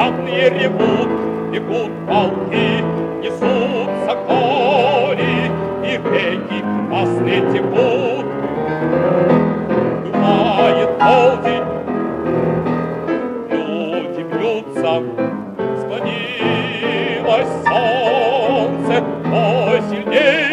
пятные ревут, бегут полки, несутся кони, и реки красные текут. Бывает полдень, люди бьются, склонилось солнце, ой, сильнее